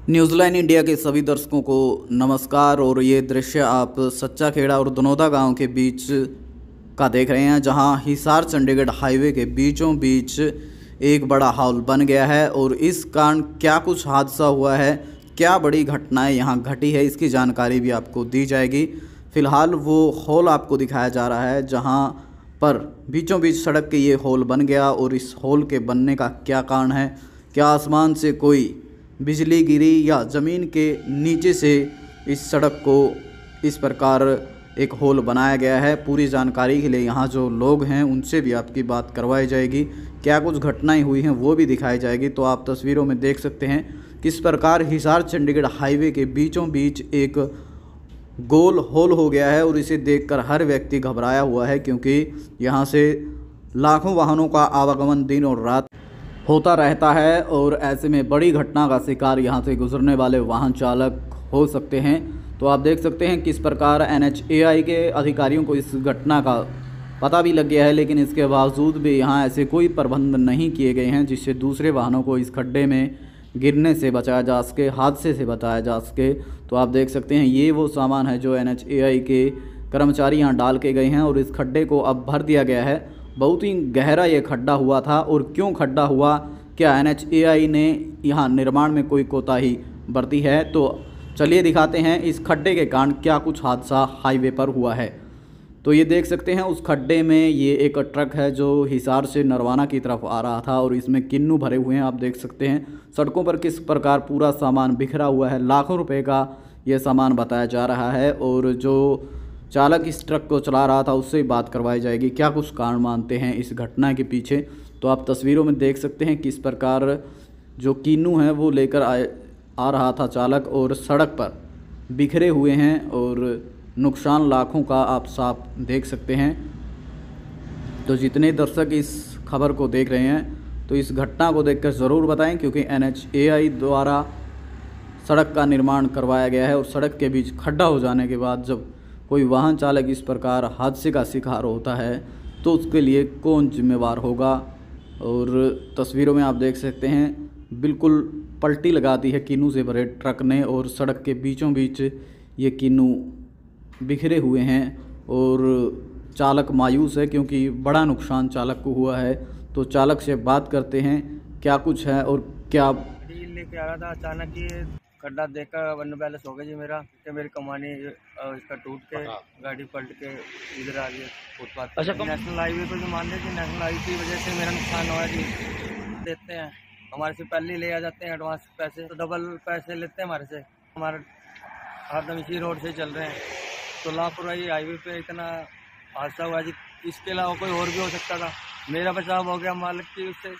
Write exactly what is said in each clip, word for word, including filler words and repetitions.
New Zealand India के सभी दर्शकों को नमस्कार। और ये दृश्य आप सच्चा खेड़ा और दनौदा गांव के बीच का देख रहे हैं, जहां हिसार चंडीगढ़ हाईवे के बीचों बीच एक बड़ा हॉल बन गया है। और इस कारण क्या कुछ हादसा हुआ है, क्या बड़ी घटनाएं यहां घटी है, इसकी जानकारी भी आपको दी जाएगी। फ़िलहाल वो हॉल आपको दिखाया जा रहा है जहां पर बीचों बीच सड़क के ये हॉल बन गया। और इस हॉल के बनने का क्या कारण है, क्या आसमान से कोई बिजली गिरी या ज़मीन के नीचे से इस सड़क को इस प्रकार एक होल बनाया गया है। पूरी जानकारी के लिए यहाँ जो लोग हैं उनसे भी आपकी बात करवाई जाएगी, क्या कुछ घटनाएं हुई हैं वो भी दिखाई जाएगी। तो आप तस्वीरों में देख सकते हैं किस प्रकार हिसार चंडीगढ़ हाईवे के बीचों बीच एक गोल होल हो गया है। और इसे देखकर हर व्यक्ति घबराया हुआ है, क्योंकि यहाँ से लाखों वाहनों का आवागमन दिन और रात होता रहता है। और ऐसे में बड़ी घटना का शिकार यहाँ से गुजरने वाले वाहन चालक हो सकते हैं। तो आप देख सकते हैं किस प्रकार एन एच ए आई के अधिकारियों को इस घटना का पता भी लग गया है, लेकिन इसके बावजूद भी यहाँ ऐसे कोई प्रबंध नहीं किए गए हैं जिससे दूसरे वाहनों को इस खड्डे में गिरने से बचाया जा सके, हादसे से बचाया जा सके। तो आप देख सकते हैं ये वो सामान है जो एन एच ए आई के कर्मचारी यहाँ डाल के गए हैं। और इस खड्डे को अब भर दिया गया है। बहुत ही गहरा ये खड्डा हुआ था। और क्यों खड्डा हुआ, क्या एन एच ए आई ने यहाँ निर्माण में कोई कोताही बरती है, तो चलिए दिखाते हैं इस खड्डे के कारण क्या कुछ हादसा हाईवे पर हुआ है। तो ये देख सकते हैं उस खड्डे में ये एक ट्रक है जो हिसार से नरवाना की तरफ आ रहा था। और इसमें किन्नू भरे हुए हैं। आप देख सकते हैं सड़कों पर किस प्रकार पूरा सामान बिखरा हुआ है। लाखों रुपए का ये सामान बताया जा रहा है। और जो चालक इस ट्रक को चला रहा था उससे बात करवाई जाएगी, क्या कुछ कारण मानते हैं इस घटना के पीछे। तो आप तस्वीरों में देख सकते हैं किस प्रकार जो किन्नू है वो लेकर आ, आ रहा था चालक, और सड़क पर बिखरे हुए हैं और नुकसान लाखों का आप साफ देख सकते हैं। तो जितने दर्शक इस खबर को देख रहे हैं तो इस घटना को देखकर ज़रूर बताएं, क्योंकि एन एच ए आई द्वारा सड़क का निर्माण करवाया गया है। और सड़क के बीच खड्डा हो जाने के बाद जब कोई वाहन चालक इस प्रकार हादसे का शिकार होता है तो उसके लिए कौन जिम्मेवार होगा। और तस्वीरों में आप देख सकते हैं बिल्कुल पलटी लगा दी है किन्नू से भरे ट्रक ने। और सड़क के बीचों बीच ये किन्नू बिखरे हुए हैं और चालक मायूस है, क्योंकि बड़ा नुकसान चालक को हुआ है। तो चालक से बात करते हैं क्या कुछ है और क्या लेके आ रहा था। अचानक ये खड्डा देखकर वन बैलेंस हो गया जी मेरा, कि मेरी कमानी इसका टूट के गाड़ी पलट के इधर आ गई फुटपाथ। अच्छा, नेशनल हाईवे को जो मान लीजिए नेशनल हाईवे की वजह से मेरा नुकसान हुआ जी। देते हैं हमारे से, पहले ले आ जाते हैं एडवांस पैसे, तो डबल पैसे लेते हैं हमारे से। हमारे हरदम इसी रोड से चल रहे हैं, तो लापरवाही हाईवे पे इतना हादसा हुआ जी। इसके अलावा कोई और भी हो सकता था, मेरा बचाव हो गया मालिक की उससे।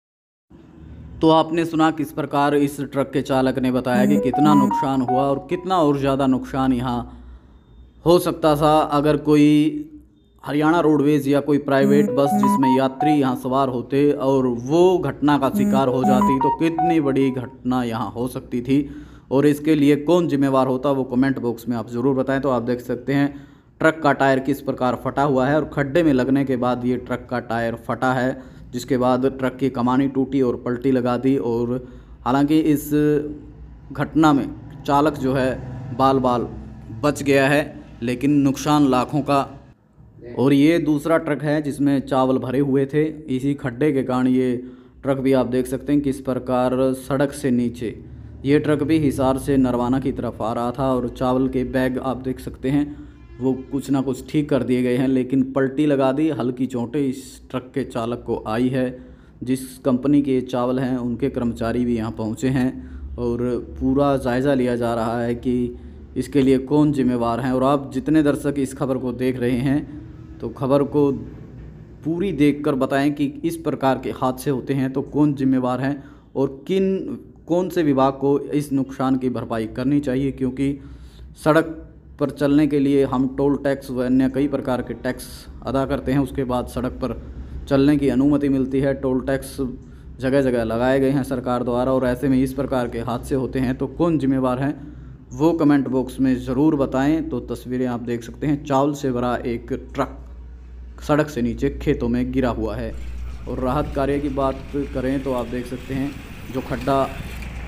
तो आपने सुना किस प्रकार इस ट्रक के चालक ने बताया कि कितना नुकसान हुआ और कितना और ज़्यादा नुकसान यहाँ हो सकता था अगर कोई हरियाणा रोडवेज़ या कोई प्राइवेट बस जिसमें यात्री यहाँ सवार होते और वो घटना का शिकार हो जाती, तो कितनी बड़ी घटना यहाँ हो सकती थी। और इसके लिए कौन जिम्मेवार होता वो कमेंट बॉक्स में आप ज़रूर बताएं। तो आप देख सकते हैं ट्रक का टायर किस प्रकार फटा हुआ है, और खड्डे में लगने के बाद ये ट्रक का टायर फटा है, जिसके बाद ट्रक की कमानी टूटी और पलटी लगा दी। और हालांकि इस घटना में चालक जो है बाल बाल बच गया है, लेकिन नुकसान लाखों का। और ये दूसरा ट्रक है जिसमें चावल भरे हुए थे। इसी खड्डे के कारण ये ट्रक भी आप देख सकते हैं किस प्रकार सड़क से नीचे, ये ट्रक भी हिसार से नरवाना की तरफ आ रहा था। और चावल के बैग आप देख सकते हैं वो कुछ ना कुछ ठीक कर दिए गए हैं, लेकिन पलटी लगा दी। हल्की चोटें इस ट्रक के चालक को आई है। जिस कंपनी के चावल हैं उनके कर्मचारी भी यहाँ पहुँचे हैं और पूरा जायज़ा लिया जा रहा है कि इसके लिए कौन जिम्मेवार हैं। और आप जितने दर्शक इस खबर को देख रहे हैं तो खबर को पूरी देखकर बताएं कि इस प्रकार के हादसे होते हैं तो कौन जिम्मेवार हैं और किन कौन से विभाग को इस नुकसान की भरपाई करनी चाहिए। क्योंकि सड़क पर चलने के लिए हम टोल टैक्स व अन्य कई प्रकार के टैक्स अदा करते हैं, उसके बाद सड़क पर चलने की अनुमति मिलती है। टोल टैक्स जगह जगह लगाए गए हैं सरकार द्वारा, और ऐसे में इस प्रकार के हादसे होते हैं तो कौन जिम्मेवार हैं वो कमेंट बॉक्स में ज़रूर बताएं। तो तस्वीरें आप देख सकते हैं, चावल से भरा एक ट्रक सड़क से नीचे खेतों में गिरा हुआ है। और राहत कार्य की बात करें तो आप देख सकते हैं जो खड्डा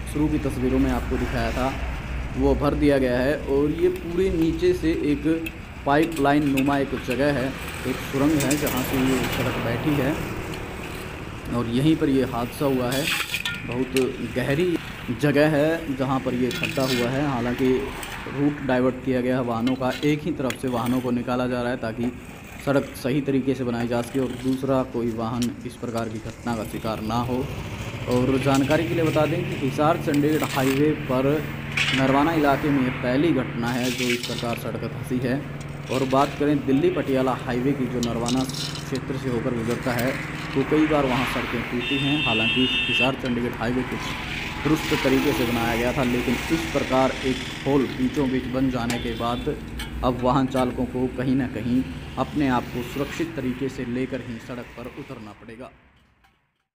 शुरू की तस्वीरों में आपको दिखाया था वो भर दिया गया है। और ये पूरे नीचे से एक पाइपलाइन नुमा एक जगह है, एक सुरंग है जहाँ से ये सड़क बैठी है और यहीं पर ये हादसा हुआ है। बहुत गहरी जगह है जहाँ पर ये खड्डा हुआ है। हालांकि रूट डाइवर्ट किया गया है वाहनों का, एक ही तरफ से वाहनों को निकाला जा रहा है ताकि सड़क सही तरीके से बनाई जा सके और दूसरा कोई वाहन इस प्रकार की घटना का शिकार ना हो। और जानकारी के लिए बता दें कि हिसार चंडीगढ़ हाईवे पर नरवाना इलाके में ये पहली घटना है जो इस प्रकार सड़क धंसी है। और बात करें दिल्ली पटियाला हाईवे की, जो नरवाना क्षेत्र से होकर गुजरता है, तो कई बार वहाँ सड़कें टूटी हैं। हालांकि हिसार चंडीगढ़ हाईवे कुछ दुरुस्त तरीके से बनाया गया था, लेकिन इस प्रकार एक होल बीचों बीच बन जाने के बाद अब वाहन चालकों को कहीं ना कहीं अपने आप को सुरक्षित तरीके से लेकर ही सड़क पर उतरना पड़ेगा।